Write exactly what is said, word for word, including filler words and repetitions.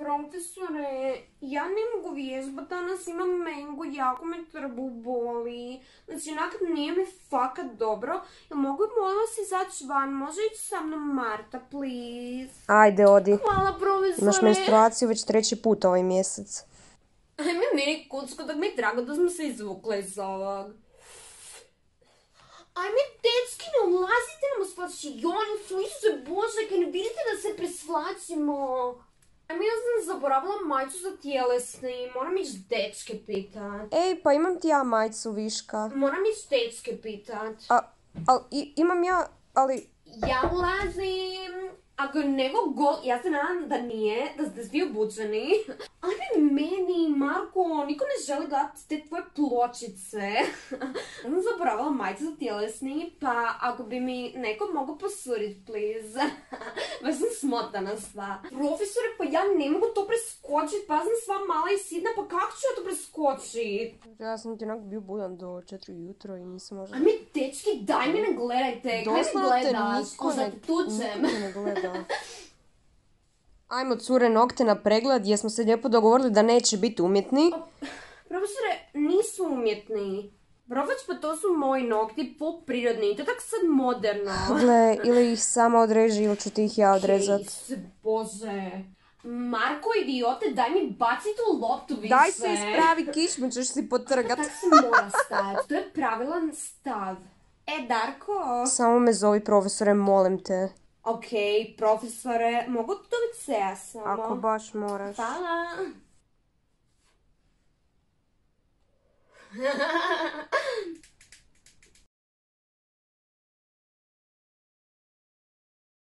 Profesore, ja ne mogu vježbati, danas imam mengu, jako me trbuh boli. Znači, onak nije mi fakat dobro. Jel mogu molim vas izaći van? Može ići sa mnom Marta, please? Ajde, odi. Hvala, profesore. Imaš menstruaciju već treći put ovaj mjesec. Ajme meni kucko, tak mi je drago da smo se izvukle iz ovog. Ajme, dečki, ne ulazite nam u svlačionicu, Isuse Bože, kaj ne vidite da se presvlačimo? Ajme, ja sam zaboravila majicu za tjelesni, moram ići dečke pitat. Ej, pa imam ti ja majicu viška. Moram ići dečke pitat. A, al, i, imam ja, ali... Ja ulazim. Ako je nego gol, ja se nadam da nije, da ste svi obučeni. Ajme meni, Marko, niko ne želi gledati te tvoje pločice. Ja sam zaboravila majicu za tjelesni, pa ako bi mi neko mogao posurit, please. Baš sam smotana sva. Profesore, pa ja ne mogu to preskočit, pa ja sam sva mala i sidna, pa kako ću ja to preskočit? Ja sam ti onak bio budan do četiri jutro i nisam možda... Ajme, dečki, daj me ne gledajte, kaj me gledaš? Ko za tučem? Niko ne gleda. Ajmo cure nokte na pregled jer smo se lijepo dogovorili da neće biti umjetni. Profesore, nisu umjetni. Profač, pa to su moji nokti, pol prirodni, to je tako sad moderno. Gle, ili ih sama odreži ili ću ti ih ja odrezat. Isuse Bože. Marko, idiote, daj mi baci tu loptu više. Daj se ispravi kičmu, ćeš si potrgat. Tak se mora staviti, to je pravilan stav. E, Darko? Samo me zovi profesore, molim te. Okej, okay, profesore, mogu to dobiti se ja samo? Ako baš moraš. Hvala.